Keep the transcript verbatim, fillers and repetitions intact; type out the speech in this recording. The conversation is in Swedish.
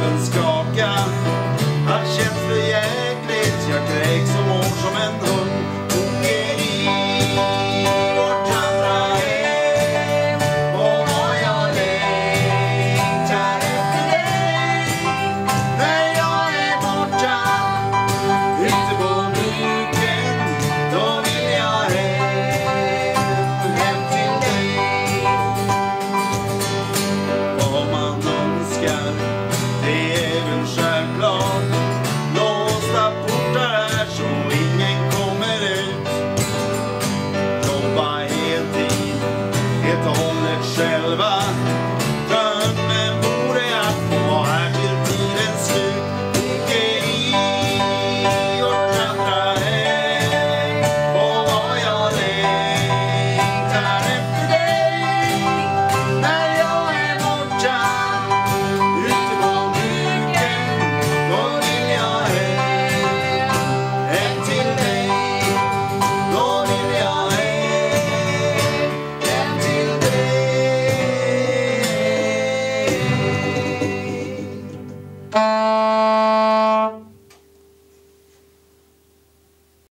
kroppen skaka. Allt känns för jäkligt, jag kräks och mår som en hund. Åker i vårt andra hem, och vad jag längtar efter dig. När jag är borta, ute på viken, då vill jag hem, hem till dig. Vad man önskar